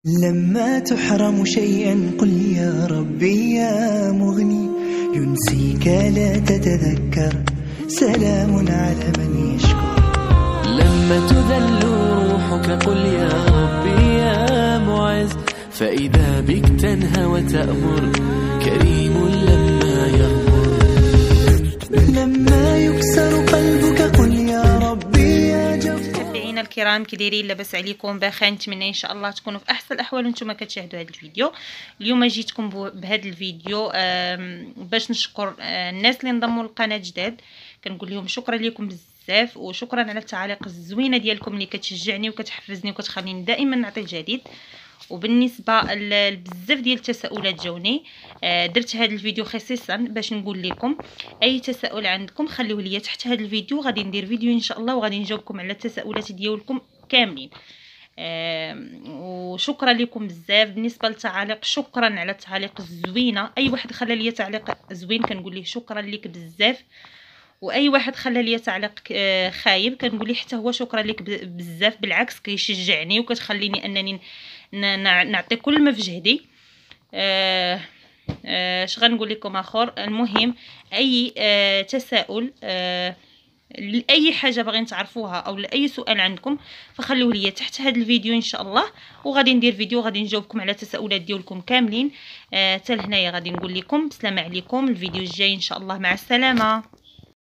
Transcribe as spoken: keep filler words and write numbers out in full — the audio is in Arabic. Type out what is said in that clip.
لما تحرم شيئا قل يا ربي يا مغني، ينسيك لا تتذكر، سلام على من يشكر. لما تذل روحك قل يا ربي يا معز، فإذا بك تنهى وتأمر، كريم لما يغفر. لما يكسر قلبك قل يا ربي يا جبار. متابعينا الكرام كي دايرين؟ لاباس عليكم؟ بخير، نتمنى ان شاء الله تكونوا في احسن الاحوال وانتم كتشاهدوا هذا الفيديو. اليوم جيتكم بهذا الفيديو باش نشكر الناس اللي انضموا للقناه جداد. كنقول لهم شكرا لكم بزاف، وشكرا على التعاليق الزوينه ديالكم اللي كتشجعني وكتحفزني وكتخليني دائما نعطي الجديد. وبالنسبه لبزاف ديال التساؤلات جاوني، درت هذا الفيديو خصيصا باش نقول لكم اي تساؤل عندكم خليوه لي تحت هذا الفيديو، غادي ندير فيديو ان شاء الله وغادي نجاوبكم على التساؤلات ديالكم كاملين. آه وشكرا لكم بزاف. بالنسبه للتعاليق، شكرا على التعاليق الزوينه. اي واحد خلى لي تعليق زوين كنقول ليه شكرا لك بزاف، واي واحد خلى لي تعليق خايب كنقول ليه حتى هو شكرا لك بزاف. بالعكس كيشجعني وكتخليني انني نعطي كل ما في جهدي. آه اش آه غنقول لكم اخر؟ المهم اي آه تساؤل آه لاي حاجه باغيين تعرفوها او لاي سؤال عندكم فخلوه لي تحت هذا الفيديو ان شاء الله، وغادي ندير فيديو غادي نجاوبكم على التساؤلات ديالكم كاملين. حتى آه لهنايا غادي نقول لكم بسلامه عليكم. الفيديو الجاي ان شاء الله، مع السلامه.